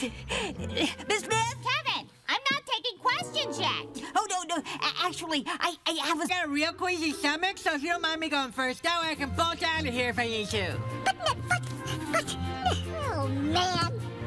Miss Smith? Kevin, I'm not taking questions yet. Oh, no. Actually, I have a... Got a real queasy stomach, so if you don't mind me going first, that way I can bolt out of here if I need to. Oh, man.